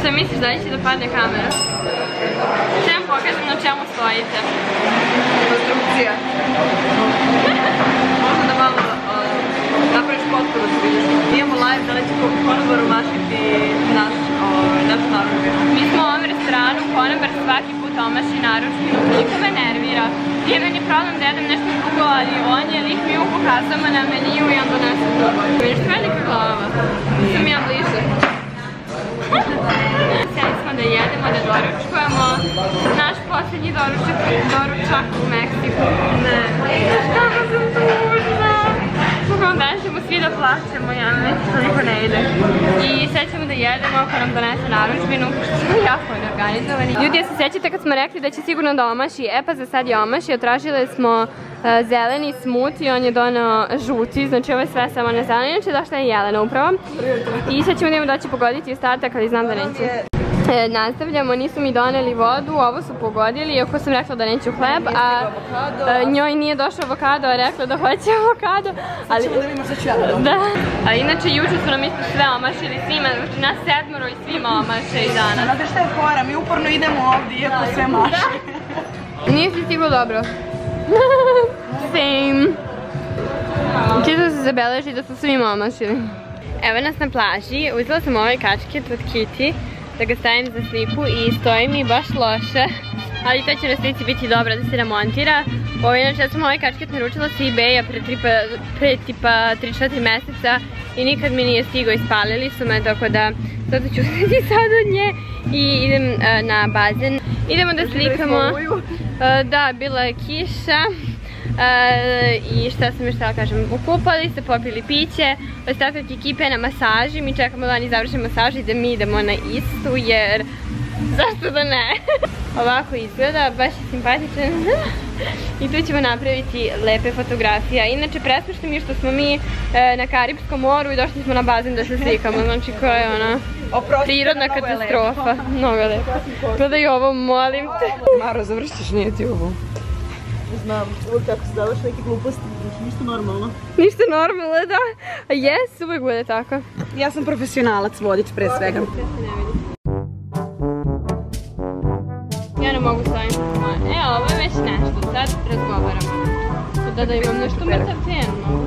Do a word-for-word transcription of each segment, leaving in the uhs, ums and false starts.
Šta misliš da li će da padne kamera? Šta vam pokažem na čemu stojite? Konstrukcija. Možda da malo napraviš potku da se vidiš. Imamo live da li će konobar umašiti naš naručbi. Mi smo u ovom restoranu, konobar svaki put omaši naručbi, koliko me nervira. Nije meni problem da jedem nešto drugo, ali on je lik mi pokazamo na meniju i onda nešto drugo. Vidiš velika glava. Sam ja bliže. Sjeli smo da jedemo, da doručkujemo. Naš posljednji doručak u Meksiku. Ne. Šta sam tužna? Uglavnom danas ćemo svi da plaćemo, ja mi to niko ne ide. I sad ćemo da jedemo ako nam donese naručbinu, pošto smo jako neorganizovani. Ljudi, ja se sjećate kad smo rekli da će sigurno da omaši, e pa za sad je omaši, tražile smo zeleni smut i on je donao žuti, znači ovo je sve samo na zeleni, inače došla je Jelena upravo. I sad ćemo da imamo doći pogoditi ostatak, ali znam da neće. Nastavljamo, nisu mi doneli vodu, ovo su pogodili, iako sam rekla da neću hleb, a njoj nije došao avokado, a rekla da hoće avokado. Sad ćemo da vidimo što ću ja da dom. Da. A inače, juče su nam isto sve omašili svima, znači nas sedmoro i svima omaše i danas. Znate šta je fora, mi uporno idemo ovdje, iako sve maše. Nije si stiglo dobro. Same. Čisto se zabeleži da su svima omašili. Evo nas na plaži, uzela sam ovaj kačket od Kitty da ga stavim za sliku i stoji mi baš loše, ali to će na slici biti dobro da se remontira. Ovo inače, ja sam ovaj kačket naručila sa eBaya pre tipa tri četiri meseca i nikad mi nije stigao, ispalili su me, tako da zato ću uzeti sad od nje i idem na bazen. Idemo da slikamo. Da, bila je kiša. I šta sam još htjela kažem, okupali se, popili piće, ostatak ekipe na masaži, mi čekamo da oni završe masažu i da mi idemo na istu jer zašto da ne? Ovako izgleda, baš je simpatičan i tu ćemo napraviti lepe fotografije. Inače presmešno mi je što smo mi na Karipskom moru i došli smo na bazen da se slikamo, znači koja je ona prirodna katastrofa. Mnogo lepo. Gledaj ovo, molim te. Maro, završiš, nije ti ovo. Znam, uvijek tako se davaš neke gluposti, ništa normalno. Ništa normalno, da. A jes, uvijek bude tako. Ja sam profesionalac, vodič pre svega. Ja ne mogu staviti moje. E, ovo je već nešto, sad razgovaramo. Da da imam nešto mrtavceno.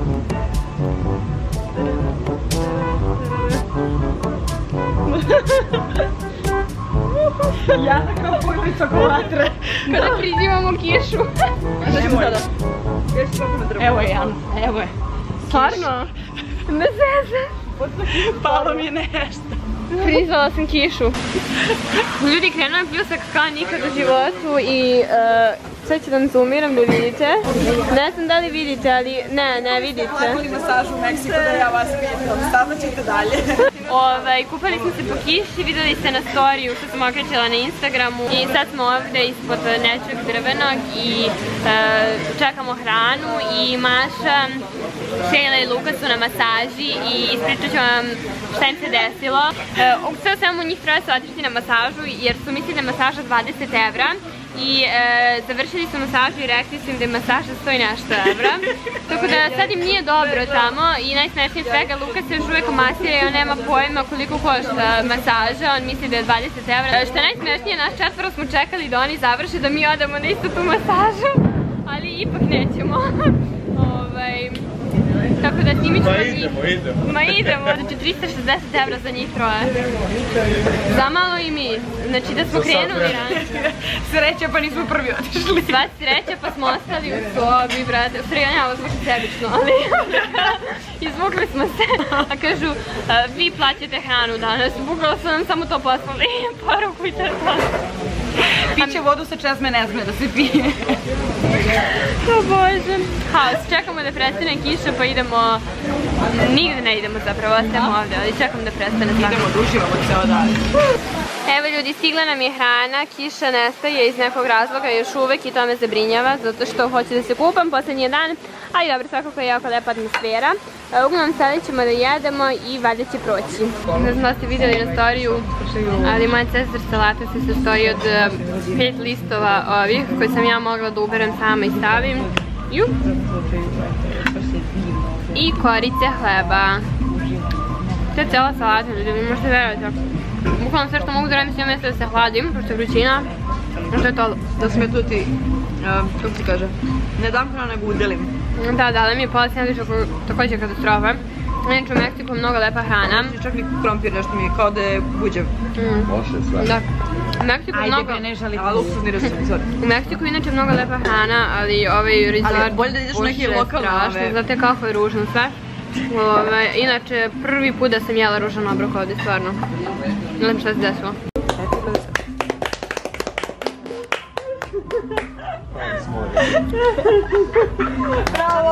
Ja kao pojelica ko vatre. Kada prizivamo kišu. Nemoj. Evo je Jan, evo je. Stvarno? Ne zeze. Palo mi je nešto. Prizvala sam kišu. Ljudi, krenuo je pljusak kao nikad u životu i sad ću da vam zoomiram da vidite. Ne znam da li vidite, ali ne, ne vidite. Hladili masažu u Meksiku da ja vas pitam, stavno ćete dalje. Kupali smo se po kiši, videli ste na storiju što sam okrećala na Instagramu i sad smo ovdje ispod nečeg drvenog i čekamo hranu i Maša, Šejla i Luka su na masaži i ispričat ću vam šta im se desilo. Sve samo njih troje su otišli na masažu jer su mislili da je masaža dvadeset evra i završili su masažu i rekli su im da je masaža sto i nešto evra. Tako da sad im nije dobro tamo i najsmešnije svega, Luka se još uvijek masira i on nema pojma koliko košta masaža, on misli da je dvadeset evra. Što je najsmešnije, nas četvoro smo čekali da oni završe da mi odemo na istu tu masažu, ali ipak nećemo. Tako da snimit ćemo njih. Ma idemo, idemo. Ma idemo, znači trista šezdeset evra za njih troje. Zamalo i mi, znači da smo krenuli ranije. Sreća pa nismo prvi otišli. Sva sreća pa smo ostali u sobi, brate. U stvari, ja ovo zvuči sebično, ali izvukli smo se. A kažu, vi plaćate hranu danas. Bukvalo su nam samo to poslali, poruku i to. Piće vodu sa česme ne sme da se pije. O Bože. Haos, čekamo da prestane kiša pa idemo, nigde ne idemo zapravo, ostajemo ovdje, ali čekamo da prestane. Idemo da uživamo ceo dan. Evo ljudi, stigla nam je hrana, kiša nestaje iz nekog razloga još uvek i to me zabrinjava, zato što hoću da se kupam posljednji dan, ali dobro, svakako je jako lepa atmosfera. Uglavnom sada ćemo da jedemo i valjda će proći. Ne znam da ste vidjeli na storiju, ali moja Cezar salata se sastoji od pet listova ovih koje sam ja mogla da uberem sama i stavim. I korice hleba. To je cijela salata, ljudi, vi možete verovati. Bukvalno sve što mogu da radim s njom jeste da se hladim, pošto je vrućina. To je to. Da sam je tu ti, kako se kaže, ne dam hrana nego udelim. Da, da, ali mi je pola sandviča također katastrofa. Inače u Meksiku je mnogo lepa hrana. Čak i krompir nešto mi je kao da je buđev. Loše sve. Da. U Meksiku je mnogo... Ajde, ne žalim. A luksuzni resurs, sorry. U Meksiku je inače mnogo lepa hrana, ali ovaj resort... Ali bolje da ideš u neke lokalne ove. Znate kako je ružno sve. Inače, prvi put da sam jela ružan obrok ovdje, stvarno. Ne znam šta se desilo. Bravo!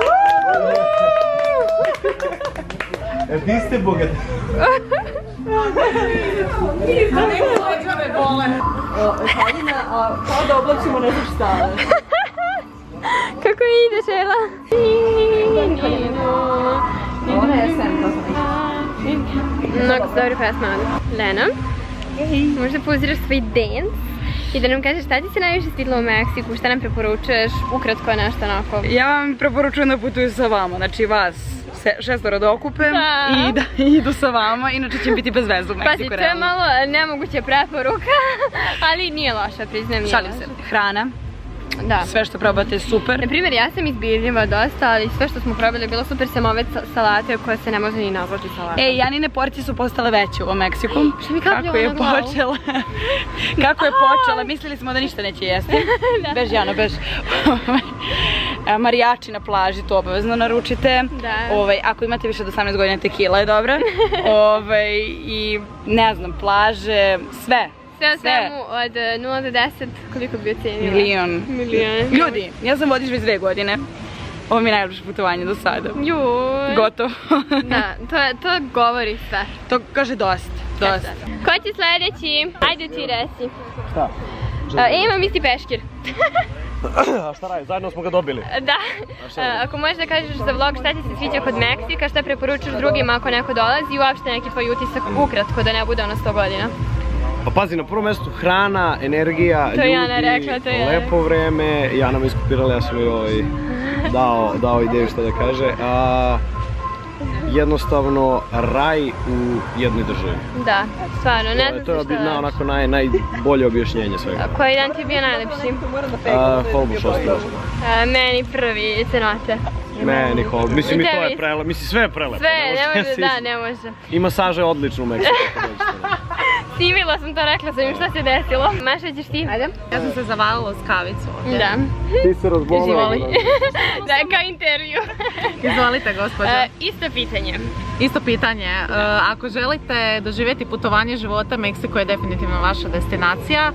E, vi ste bogati. Da ne uđe me bole. Haljina, a kao da oblačimo ne znaš šta. Kako ideš, Ela? Ona je sen, to sam nekako. Mnogo su dobri pesma. Lena, možda pauziraš svoj dance i da nam kažeš šta ti se najviše svidilo u Meksiku, šta nam preporučuješ, ukratko nešto onako. Ja vam preporučujem da putuju sa vama, znači vas šestoro da okupem i da idu sa vama, inače će biti bez veze u Meksiku. Pazi, to je malo nemoguća preporuka, ali nije loša, priznajem. Šalim se. Hrana. Da. Sve što probate je super. Naprimjer, ja sam izbirljiva dosta, ali sve što smo probali je bilo super, sem ove salate koje se ne može ni nazvati salate. Ej, Janine porcije su postale veće u Meksiku. Što mi kapljamo na glavu? Kako je počela? Kako je počela? Mislili smo da ništa neće jesti. Bež, Jano, bež. Marijači na plaži, to obavezno naručite. Ako imate više od osamnaest godina, tequila je dobra. I ne znam, plaže, sve. Sve o svemu od nula do deset, koliko bi ocenila? Milion. Milion. Ljudi, ja sam vodič već dve godine. Ovo mi je najljepše putovanje do sada. Juuu. Gotovo. Da, to govori sve. To kaže dosta. Dosta. Ko će sljedeći? Ajde ti reci. Šta? Imam isti peškir. A šta radi? Zajedno smo ga dobili. Da. Ako možeš da kažeš za vlog šta ti se sviđa kod Meksika, šta preporučuš drugima ako neko dolazi i uopšte neki tvoj utisak ukratko da ne bude ono sto godina. Pa pazi, na prvom mjestu hrana, energija, ljudi, lepo vreme. Jana me iskopirala, ja sam joj dao ideju šta da kaže. Jednostavno, raj u jednoj državi. Da, stvarno, ne znam to što je onako najbolje objašnjenje svega. Koji dan ti je bio najlepši? Holbuš ostrvo. Meni prvi, cenote. Meni Holbuš, mislim i to je prelepo, mislim sve je prelepo. Sve, ne može, da, ne može. I masaža je odlična u Meksiku. Stivila sam to, rekla sam im šta se desilo. Maša, ćeš ti? Ajde. Ja sam se zavalila s kavicu ovdje. Da. Ti se razbolila. Da, kao intervju. Izvolite, gospođo. Isto pitanje. Isto pitanje. Ako želite doživjeti putovanje života, Meksiko je definitivno vaša destinacija.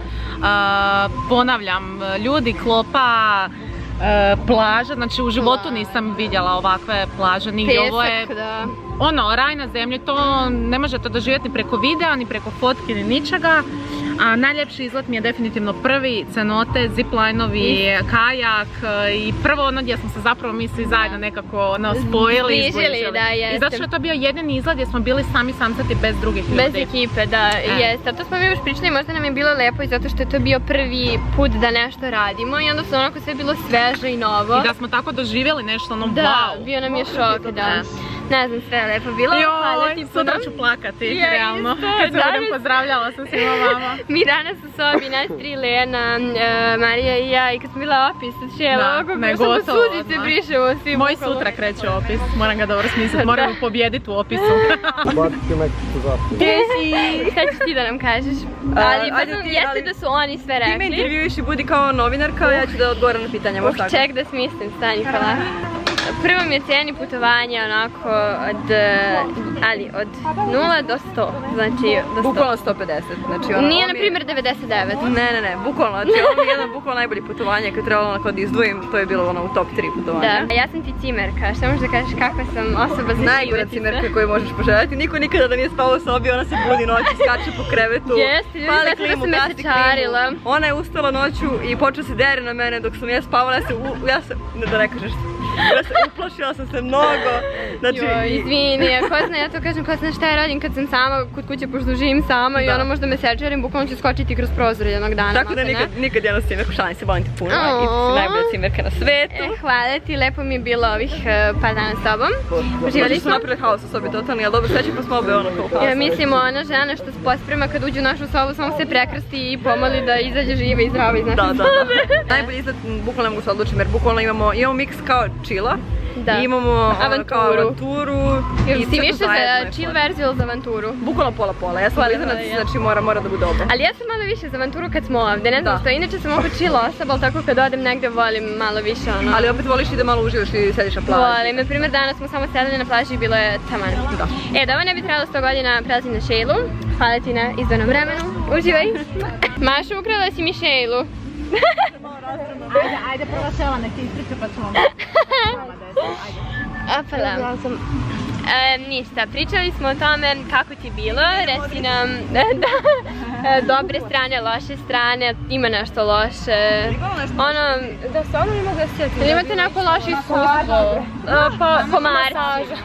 Ponavljam, ljudi, klopa, plaža, znači u životu nisam vidjela ovakve plaže nigdje. Pesak, da. Ono, raj na zemlji, to ne možete doživjeti ni preko videa, ni preko fotki, ni ničega. A najljepši izlet mi je definitivno prvi, cenote, zipline-ovi, kajak i prvo ono gdje smo se zapravo mi svi zajedno nekako spojili i zbližili. I zato što je to bio jedini izlet gdje smo bili sami samcati bez drugih ljudi. Bez ekipe, da, jeste. To smo mi još pričali, možda nam je bilo lepo i zato što je to bio prvi put da nešto radimo i onda su onako sve bilo sveže i novo. I da smo tako doživjeli nešto ono wow. Da, bio nam je šok, da. Ne znam, sve je lepo bilo. Joj, sutra ću plakati, realno. Kad se budem pozdravljala sa svima vama. Mi danas u sobi, nas tri, Lena, Marija i ja, i kad smo bila opis, znači evo, ovako samo suzice brišemo svi. Moj sutra kreće opis, moram ga dobro smisliti, moram pobjediti u opisu. Bacit ću Meksiku zapravo. Gdje si? Šta ćeš ti da nam kažeš? Ali jeste da su oni sve rekli. Ti me intervjuiš i budi kao novinarka, ja ću da odgovoram na pitanja. Uh, ček da smislim, stani, hvala. Prvo mi je cijeni putovanja onako od, ali od nula do sto, znači do sto. Bukvalno sto pedeset, znači ono... Nije na primjer devedeset devet. Ne, ne, ne, bukvalno, znači ovo mi je jedan bukvalno najbolji putovanje, kad trebalo onako da izdvojim, to je bilo ono u top tri putovanja. Da, ja sam ti cimerka, šta možeš da kažeš kakva sam osoba za najgora cimerka koju možeš poželjeti, niko nikada da nije spao u sobi, ona se budi noći, skače po krevetu, pali klimu, gasi klimu. Ona je ustala noću i počela se dere na mene dok sam ja spavala, ja sam, da ne kažeš Uplašila sam se mnogo. Joj, izvini, ko zna, ja to kažem, ko zna šta ja radim kad sam sama kod kuće, pošto živim sama i ono možda me sečerim, bukvalno ću skočiti kroz prozor jednog dana. Tako da nikad jedno cimerku, šalim se, volim ti puno i ti si najbolja cimerka na svetu. Hvala ti, lepo mi je bilo ovih par dana s tobom. Uživali smo napraviti haos u sobi totalni, ali dobro, sve će pa smo obe ono kao haos. Mislimo, ona žena što se posprema kad uđe u našu sobu, samo se prekrsti i pomoli da izađe živa i zdrava iz naše sobe. Da, da, da. Najbolji izgled, bukvalno ne mogu se odlučiti, jer bukvalno imamo miks kao chilla. I imamo kao avanturu. Ti više za chill verziju ili za avanturu? Bukvalno pola-pola, ja sam iznad, znači mora da bude oba. Ali ja sam malo više za avanturu kad smo ovdje, ne znam što, inače sam oko chill osoba, ali tako kad odem negdje volim malo više ono. Ali opet voliš i da malo uživaš i sediš na plaži. Volim, na primjer danas smo samo sedeli na plaži i bilo je taman. E, da ovo ne bi trebalo sto godina prelazim na Šejlu. Hvala ti na izdanom vremenu, uživaj. Maša, ukrala si mi Šejlu. Ajde, ajde, prva Šela, nek ti ispriča pa ćemo. Opala. Ništa, pričali smo o tome kako ti je bilo, reci nam dobre strane, loše strane, ima nešto loše. Ono, da se ono ima da se sjetim. Imate neko loše iskustvo? Po Marci.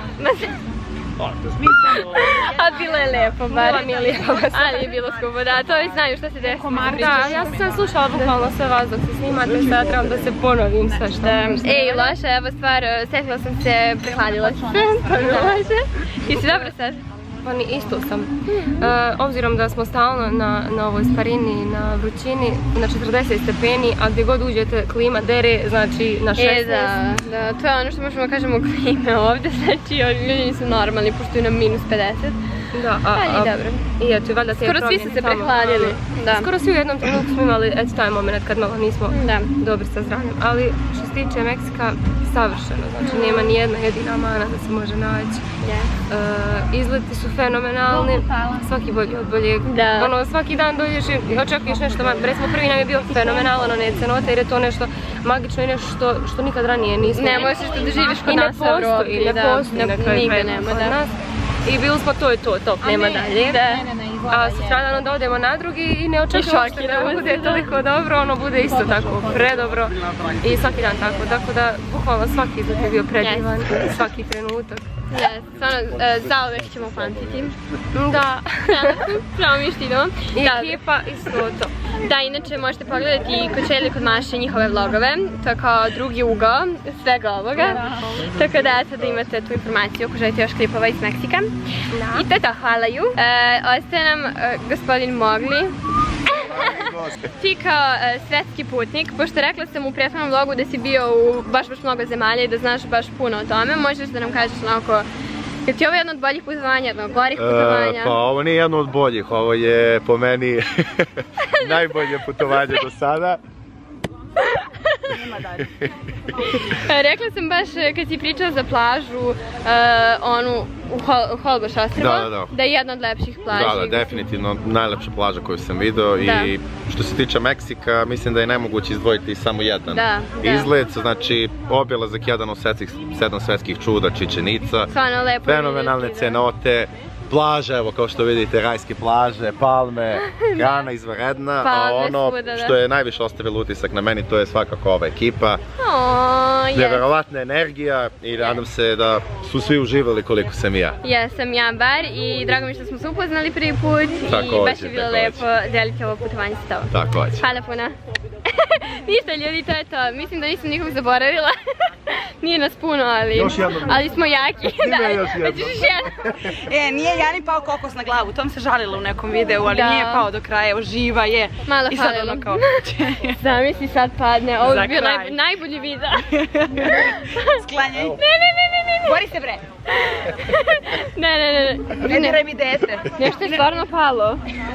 A bilo je lepo, bar. Bilo mi je lijepo. Ali je bilo skupo, da, to već znaju što se desi. Da, ja sam slušala bukvalno sve vas dok se snimate, sad trebam da se ponovim sve što... Ej, loša, evo stvar, setila sam se, prehladila sam se, to je loše. Ti si dobro sad? Pa ni isto sam. Obzirom da smo stalno na ovoj sparini, na vrućini, na četrdeset stepeni, a gdje god uđete klima dere, znači na šesnaest. E, da, da, to je ono što možemo kažemo klime ovdje, znači ljudi nisu normalni, pošto je na minus pedeset. Da, ali dobro. I eto, valjda te skoro svi su se prehladili. Skoro svi u jednom trenutku smo imali, eto, taj moment kad malo nismo dobri sa zdravljem. Ali što se tiče Meksika, savršeno, znači nema ni jedna jedina mana da se može naći. Izleti su fenomenalni, svaki bolji od boljeg. Ono, svaki dan dođeš i očekuješ nešto, recimo prvi nam je bio fenomenalan, one cenote, jer je to nešto magično i nešto što nikad ranije nismo. Ne možeš što da živiš kod nas u Evropi. I ne postoji na kraju kod nas. I bili smo to i to, top, nema dalje. A sutradan onda odemo na drugi i ne očekujemo što da bude toliko dobro, ono bude isto tako predobro i svaki dan tako, tako da bukvalno svaki izlet je bio predivan, svaki trenutak. Jes, stvarno, zauvek ćemo pamtiti. Da. Pravo mi što idemo. I ekipa i svo to. Da, inače možete pogledati kod Šejle i kod Maše njihove vlogove, to je kao drugi ugao svega ovoga. Tako da eto da imate tu informaciju ako želite još klipova iz Meksika. I to je to, hvala ju. Ostaje nam gospodin Mogli. Ti kao svetski putnik, pošto rekla sam u prethodnom vlogu da si bio u baš baš mnogo zemalja i da znaš baš puno o tome, možeš da nam kažeš onako, je ti ovo jedno od boljih putovanja, jedno od gorih putovanja? Pa ovo nije jedno od boljih, ovo je po meni najbolje putovanje do sada. Rekla sam baš kad si pričala za plažu, onu u Holbox ostrvo, da je jedna od lepših plaža. Da, da, definitivno najlepša plaža koju sam vidio i što se tiče Meksika, mislim da je nemoguće izdvojiti samo jedan izlet, znači obilazak jedan od sedam svetskih čuda, Čičenica, fenomenalne cenote, plaža, evo kao što vidite, rajske plaže, palme, hrana izvanredna, a ono što je najviše ostavilo utisak na meni to je svakako ova ekipa. Nevjerovatna energija i nadam se da su svi uživali koliko sam i ja. Jesam ja bar i drago mi što smo se upoznali prvi put i baš je bilo lepo deliti ovo putovanje s tobom. Također. Hvala puno. Ništa ljudi, to je to. Mislim da nisam nikog zaboravila. Nije nas puno, ali smo jaki. Ima još jedno. E, nije Jani pao kokos na glavu, tom se žalila u nekom videu, ali nije pao do kraja, evo živa je. Malo falilo. Zamisli sad padne, ovo je bio najbolji video. Sklanjaj. Ne, ne, ne, ne, ne. Bori se bre. Ne, ne, ne. Ne diraj mi dete. Nešto je stvarno palo.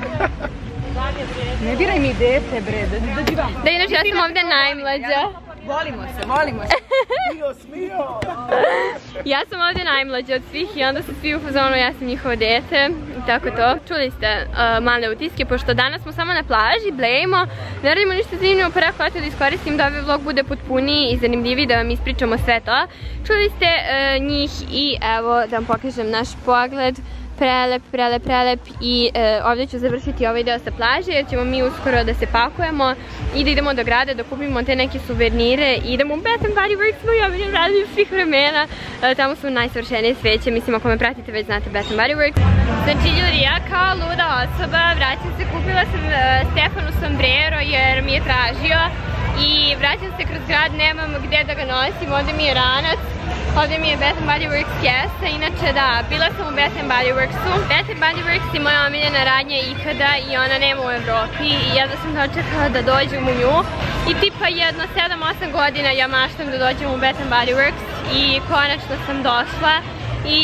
Ne diraj mi dete bre, dođi vam. Da, inače ja sam ovdje najmlađa. Volimo se, volimo se. Smio, smio. Ja sam ovdje najmlađa od svih i onda su svi u fazonu, ja sam njihovo dete i tako to. Čuli ste male utiske, pošto danas smo samo na plaži, blejimo, ne radimo ništa zanimljivo, pa rekao da iskoristim da ovaj vlog bude potpuniji i zanimljiviji, da vam ispričamo sve to. Čuli ste njih i evo da vam pokažem naš pogled prelep, prelep, prelep i ovdje ću završiti ovaj deo sa plaže jer ćemo mi uskoro da se pakujemo i da idemo do grada da kupimo te neke suvenire i idemo u Bath and Body Works, moj omiljeni radnji svih vremena. Tamo su najsavršenije sveće, mislim ako me pratite već znate Bath and Body Works. Znači ljudi, ja kao luda osoba vraćam se, kupila sam Stefanu sombrero jer mi je tražio i vraćam se kroz grad, nemam gdje da ga nosim, ovdje mi je ranac, ovdje mi je Bath and Body Works kesa, inače da, bila sam u Bath and Body Worksu. Bath and Body Works je moja omiljena radnja ikada i ona nema u Evropi i jedva sam dočekala da dođem u nju i tipa jedno sedam osam godina ja maštam da dođem u Bath and Body Works i konačno sam došla i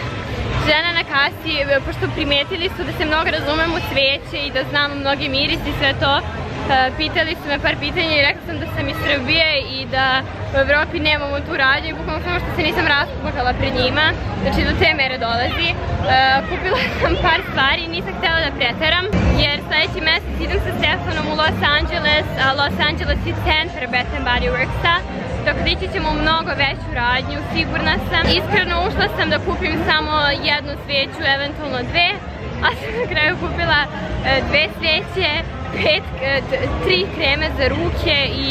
žena na kasi, pošto primetili su da se mnogo razumem u cvijeće i da znam mnogi miris i sve to, pitali su me par pitanja i rekla sam da sam iz Srbije i da u Evropi nemamo tu radnju i bukvalno samo što se nisam rasplakala pred njima, znači do te mere dolazi. Kupila sam par stvari i nisam htjela da preteram jer sljedeći mjesec idem sa Stefanom u Los Angeles, a Los Angeles je centar Bath and Body Worksa, tako da ići ćemo u mnogo veću radnju, sigurna sam. Iskreno ušla sam da kupim samo jednu sveću, eventualno dve, a sam na kraju kupila dve sveće, pet, tri kreme za ruke i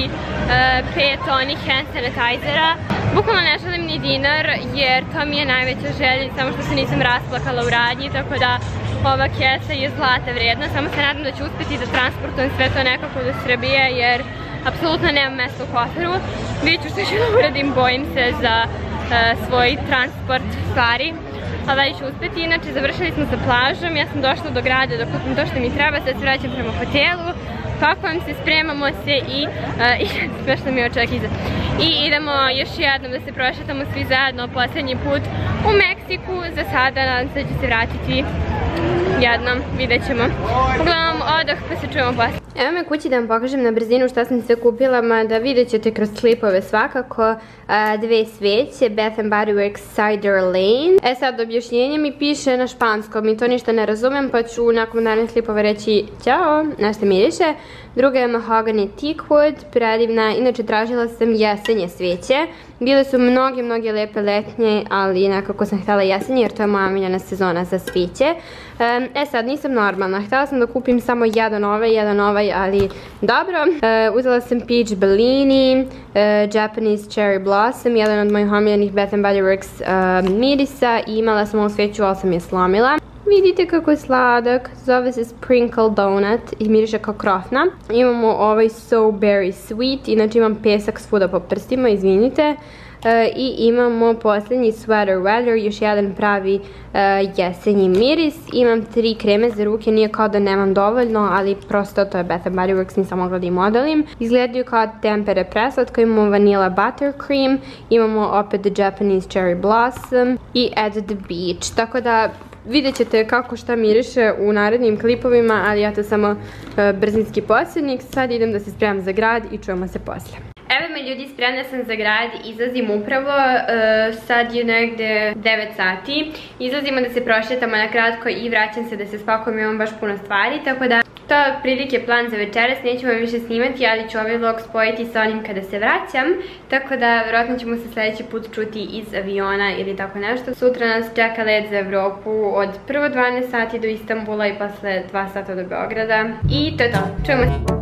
pet onih hand sanitizera. Bukvalno ne želim ni dinar jer to mi je najveća želja, samo što se nisam rasplakala u radnji, tako da ova kesa je zlata vredna. Samo se nadam da ću uspjeti da transportujem sve to nekako do Srbije jer apsolutno nemam mjesto u koferu. Vidjet ću što ću da uradim, bojim se za svoj transport stvari. Ali da ću uspjeti, inače završili smo sa plažom, ja sam došla do grada da kupim to što mi treba, sad se vraćam prema hotelu, pakujem se, spremamo se i sve što mi očekuje. I idemo još jednom da se prošetamo svi zajedno posljednji put u Meksiku, za sada nadam se da ću se vratiti jednom, vidjet ćemo. Uglavnom odah pa se čujemo poslije. Evo me kući da vam pokažem na brzinu šta sam se kupila, mada vidjet ćete kroz klipove svakako. Dve sveće, Bath and Body Works Cider Lane. E sad objašnjenje mi piše na španskom i to ništa ne razumem pa ću nakon narednih klipova reći ćao, nešto miriše. Druga je Mahogany Teakwood, predivna, inače tražila sam jesenje sveće. Bile su mnoge, mnoge lepe letnje, ali nekako sam htjela jesenje jer to je moja omiljena sezona za sveće. E sad, nisam normalna, htjela sam da kupim samo jedan ovaj, jedan ovaj, ali dobro. Uzela sam Peach Bellini, Japanese Cherry Blossom, jedan od mojih omiljenih Bath and Body Works mirisa i imala sam ovu sveću, ali sam je slomila. Vidite kako je sladak, zove se Sprinkle Donut i miriše kao krofna. Imamo ovaj So Berry Sweet, inače imam pesak svuda po prstima, izvinite. I imamo posljednji Sweater Weather, još jedan pravi jesenji miris. Imam tri kreme za ruke, nije kao da nemam dovoljno, ali prosto to je Bath and Body Works, nisam mogla da im odolim. Izgledaju kao tempere preslatko, imamo Vanilla Buttercream, imamo opet The Japanese Cherry Blossom i At the Beach, tako da vidjet ćete kako šta miriše u narednim klipovima, ali ja to samo brzinski posljednik. Sad idem da se spremam za grad i čujemo se poslije. Evo me ljudi, spremna sam za grad, izlazim upravo, sad je negde devet sati. Izlazimo da se prošetamo na kratko i vraćam se da se spakujem, imam baš puno stvari, tako da to je prilike plan za večeras, nećemo više snimati, ali ću ovaj vlog spojiti sa onim kada se vraćam, tako da vjerojatno ćemo se sljedeći put čuti iz aviona ili tako nešto. Sutra nas čeka let za Evropu od prvo dvanaest sati do Istanbula i posle dva sata do Beograda i to je to, čujemo se.